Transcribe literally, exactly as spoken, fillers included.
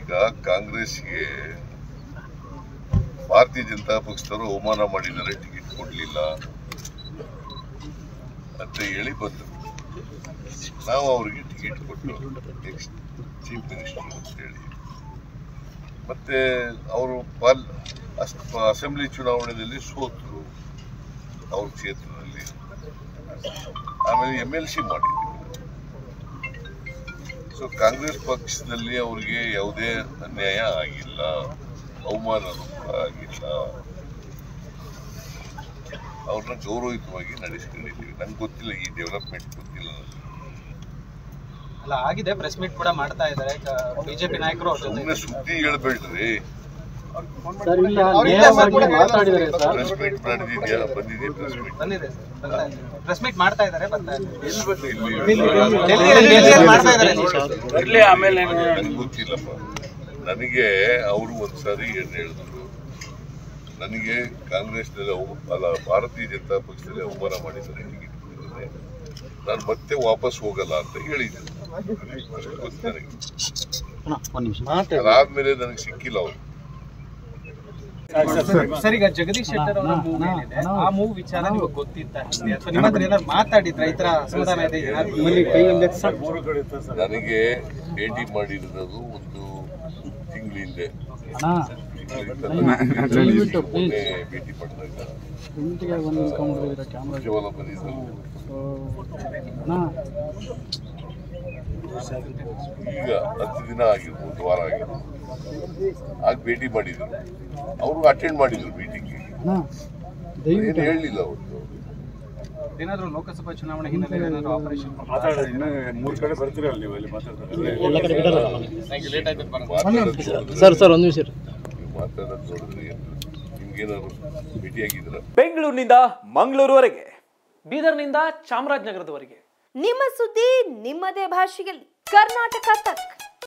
ಈಗ ಕಾಂಗ್ರೆಸ್ಗೆ ಭಾರತೀಯ ಜನತಾ ಪಕ್ಷದವರು ಅವಮಾನ ಮಾಡಿದ್ದಾರೆ, ಟಿಕೆಟ್ ಕೊಡ್ಲಿಲ್ಲ ಅಂತ ಹೇಳಿ ಬಂದರು. ನಾವು ಅವರಿಗೆ ಟಿಕೆಟ್ ಕೊಟ್ಟು ನೆಕ್ಸ್ಟ್ ಚೀಫ್ ಮಿನಿಸ್ಟರ್ ಅಂತ ಹೇಳಿ, ಮತ್ತೆ ಅವರು ಪಾಲ್ ಅಸೆಂಬ್ಲಿ ಚುನಾವಣೆಯಲ್ಲಿ ಸೋತರು ಅವ್ರ ಕ್ಷೇತ್ರದಲ್ಲಿ. ಆಮೇಲೆ ಎಮ್ ಎಲ್ ಸಿ ಮಾಡಿದ್ದೀವಿ. ಸೊ ಕಾಂಗ್ರೆಸ್ ಪಕ್ಷದಲ್ಲಿ ಅವ್ರಿಗೆ ಯಾವುದೇ ಅನ್ಯಾಯ ಆಗಿಲ್ಲ, ಅವಮಾನನೂ ಕೂಡ ಆಗಿಲ್ಲ. ಅವ್ರನ್ನ ಗೌರವಯುತವಾಗಿ ನಡೆಸ್ಕೊಂಡಿದ್ದೀವಿ. ನಂಗೆ ಗೊತ್ತಿಲ್ಲ, ಈ ಡೆವಲಪ್ಮೆಂಟ್ ಗೊತ್ತಿಲ್ಲ ನನಗೆ. ಅಲ್ಲ ಆಗಿದೆ, ಪ್ರೆಸ್ ಮೀಟ್ ಕೂಡ ಮಾಡ್ತಾ ಇದ್ದಾರೆ ಬಿಜೆಪಿ ನಾಯಕರು. ಸುಮ್ಮನೆ ಸುದ್ದಿ ಹೇಳ್ಬೇಡ್ರಿ. ಪ್ರೆಸ್ ಮೀಟ್ ಮಾಡಿದ್ಯಾ? ಬಂದಿದೆ ಪ್ರೆಸ್ ಮೀಟ್ ಬಂದಿದೆ, ಪ್ರೆಸ್ ಮೀಟ್ ಮಾಡ್ತಾ ಇದ್ದಾರೆ, ಬರ್ತಾ ನನಗೆ ಗೊತ್ತಿಲ್ಲಪ್ಪ. ನನಗೆ ಅವರು ಒಂದ್ಸಾರಿ ಏನ್ ಹೇಳಿದ್ರು, ನನಗೆ ಕಾಂಗ್ರೆಸ್ನಲ್ಲಿ ಅಲ್ಲ ಭಾರತೀಯ ಜನತಾ ಪಕ್ಷದಲ್ಲಿ ಅವಮಾನ ಮಾಡಿದ್ದಾರೆ, ಟಿಕೆಟ್ ಕೊಟ್ಟಿದ್ದಾರೆ, ನಾನು ಮತ್ತೆ ವಾಪಸ್ ಹೋಗಲ್ಲ ಅಂತ ಹೇಳಿದ್ದೀನಿ. ಅಷ್ಟು ಗೊತ್ತು ನನಗೆ. ಅದಾದ್ಮೇಲೆ ನನಗೆ ಸಿಕ್ಕಿಲ್ಲ ಅವರು. ಸರ್, ಈಗ ಜಗದೀಶ್ ಶೆಟ್ಟರ್ ಅವರ ಮೂವ್ ಏನಿದೆ, ಆ ಮೂವ್ ವಿಚಾರ ನಿಮಗೆ ಗೊತ್ತಿತ್ತ? ಅಥವಾ ನಿಮ್ಮ ಹತ್ರ ಏನಾದ್ರು ಮಾತಾಡಿದ್ರ? ಈ ತರ ಅಸಮಾಧಾನ ಇದೆ ನನಗೆ ಭೇಟಿ ಮಾಡಿರೋದು ಒಂದು ತಿಂಗಳ ಹಿಂದೆ. ಭೇಟಿ ಮಾಡಿದಾಗ ಉಜ್ವಲ ಬಂದಿದ್ದರು. ಈಗ ಹತ್ತು ದಿನ ಆಗಿರ್ಬೋದು, ಒಂದು ವಾರ ಆಗಿರ್ಬೋದು, ಆಗ ಭೇಟಿ ಮಾಡಿದ್ರು. ಅವರು ಅಟೆಂಡ್ ಮಾಡಿದ್ರು ಮೀಟಿಂಗ್. ಏನು ಹೇಳಲಿಲ್ಲ ಅವರು. ಏನಾದ್ರು ಲೋಕಸಭಾ ಚುನಾವಣೆ ಹಿನ್ನೆಲೆ ಏನಾದ್ರು ಆಪರೇಷನ್ ಮೂರು ಕಡೆ ಬರ್ತೀರಲ್ಲ ನೀವು ಅಲ್ಲಿ ಮಾತಾಡೋದು ನೋಡಿದ್ರೆ ನಿಮ್ಗೇನಾದ್ರು ಭೇಟಿಯಾಗಿದ್ರ? ಬೆಂಗಳೂರಿನಿಂದ ಮಂಗಳೂರುವರೆಗೆ, ಬೀದರ್ನಿಂದ ಚಾಮರಾಜನಗರದವರೆಗೆ ನಿಮ್ಮ ಸುದ್ದಿ ನಿಮ್ಮದೇ ಭಾಷೆಯಲ್ಲಿ. ಕರ್ನಾಟಕ ತಕ್.